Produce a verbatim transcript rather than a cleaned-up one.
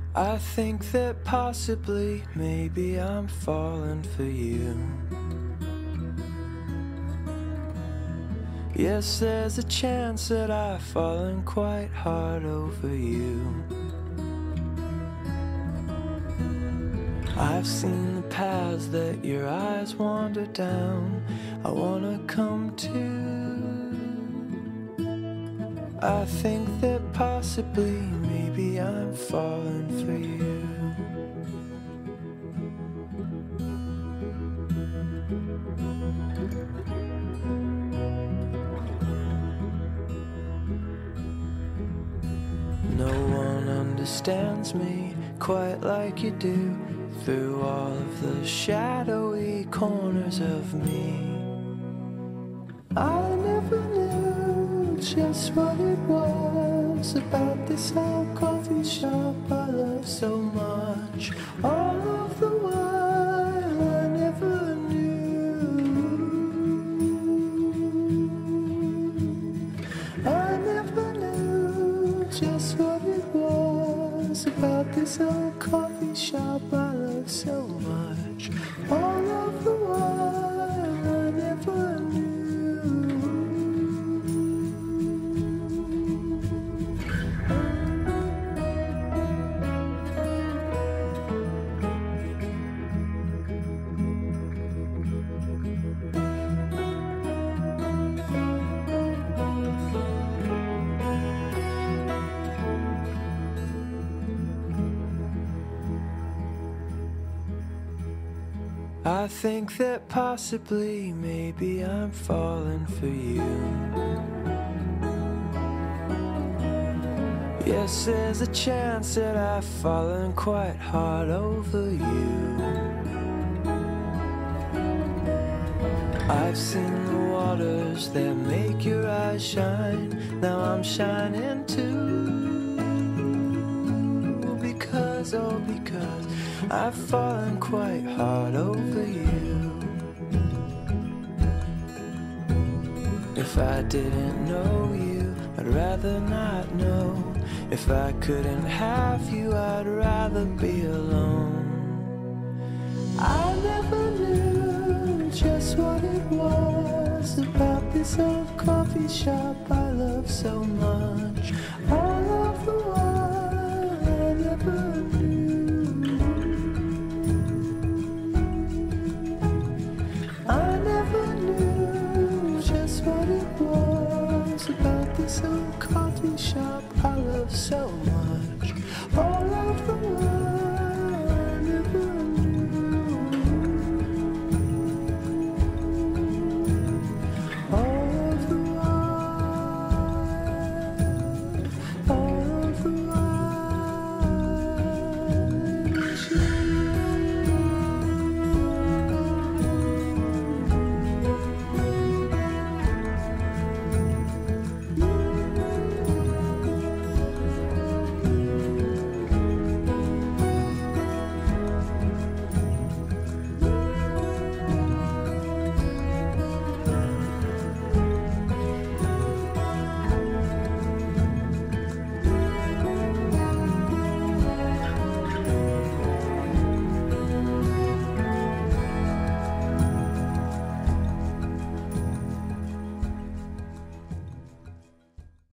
I think that possibly, maybe I'm falling for you. Yes, there's a chance that I've fallen quite hard over you. I've seen the paths that your eyes wander down. I wanna come to. I think that possibly, maybe I'm falling for you. No one understands me quite like you do, through all of the shadowy corners of me. I never knew just what it was about this old coffee shop I love so much. All of the while I never knew. I never knew just what it was about this old coffee shop I love so much. All of the while I never knew. I think that possibly, maybe I'm falling for you. Yes, there's a chance that I've fallen quite hard over you. I've seen the waters that make your eyes shine. Now I'm shining too. Because, oh because I've fallen quite hard over you. If I didn't know you, I'd rather not know. If I couldn't have you, I'd rather be alone. I never knew just what it was about this old coffee shop I love so much. I